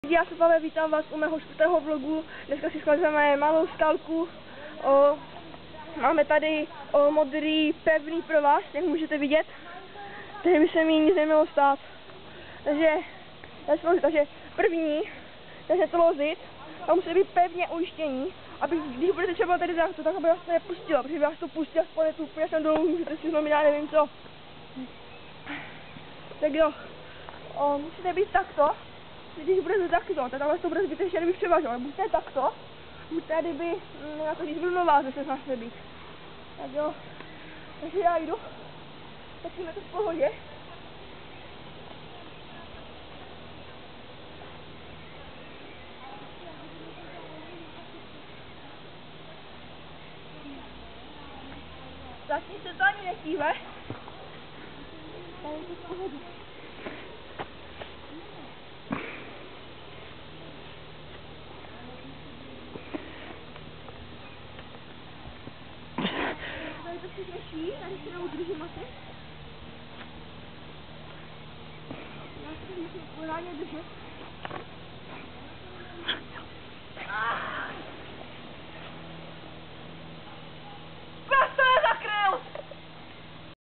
Já se Pavel, vítám vás u mého 4. vlogu. Dneska si skladujeme malou skalku. Máme tady modrý pevný provaz, jak můžete vidět. Takže by se mi nic nemělo stát. Takže první, takže to lozit, a musí být pevně ujištění, aby když budete třeba tady zahtu, tak aby vás to nepustilo, protože vás to pustí a spadne úplně sem dolů, můžete si zlomit, já nevím co. Tak jo, musíte být takto. Když budete takto, tak takhle to bude zbytečně, kdyby převažoval. Buďte takto, buďte kdyby, jako když v rovnováze se snažte být. Tak jo, takže já jdu, začneme to v pohodě. Zatím se to ani nechýve. Tady je to v pohodě. Tady to si řeší, tady si neudržím asi. Já si musím pořádně držet.